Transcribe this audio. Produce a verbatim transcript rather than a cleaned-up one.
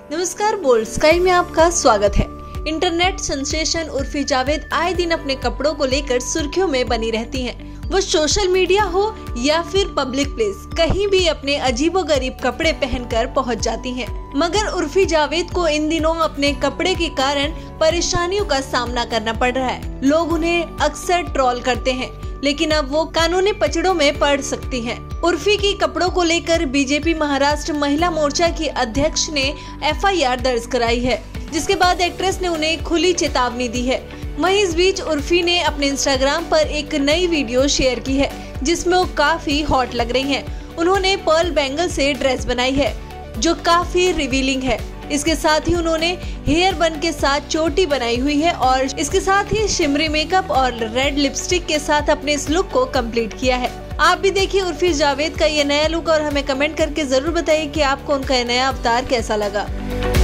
नमस्कार, bold sky में आपका स्वागत है। इंटरनेट सेंसेशन उर्फी जावेद आए दिन अपने कपड़ों को लेकर सुर्खियों में बनी रहती हैं। वो सोशल मीडिया हो या फिर पब्लिक प्लेस, कहीं भी अपने अजीबोगरीब कपड़े पहनकर पहुंच जाती हैं। मगर उर्फी जावेद को इन दिनों अपने कपड़े के कारण परेशानियों का सामना करना पड़ रहा है। लोग उन्हें अक्सर ट्रोल करते हैं, लेकिन अब वो कानूनी पचड़ों में पड़ सकती हैं। उर्फी की कपड़ों को लेकर बीजेपी महाराष्ट्र महिला मोर्चा की अध्यक्ष ने एफ आई आर दर्ज कराई है, जिसके बाद एक्ट्रेस ने उन्हें खुली चेतावनी दी है। वहीं इस बीच उर्फी ने अपने इंस्टाग्राम पर एक नई वीडियो शेयर की है, जिसमें वो काफी हॉट लग रही हैं। उन्होंने पर्ल बैंगल से ड्रेस बनाई है, जो काफी रिवीलिंग है। इसके साथ ही उन्होंने हेयर बन के साथ चोटी बनाई हुई है और इसके साथ ही शिमरी मेकअप और रेड लिपस्टिक के साथ अपने इस लुक को कंप्लीट किया है। आप भी देखिए उर्फी जावेद का ये नया लुक और हमें कमेंट करके जरूर बताइए कि आपको उनका ये नया अवतार कैसा लगा।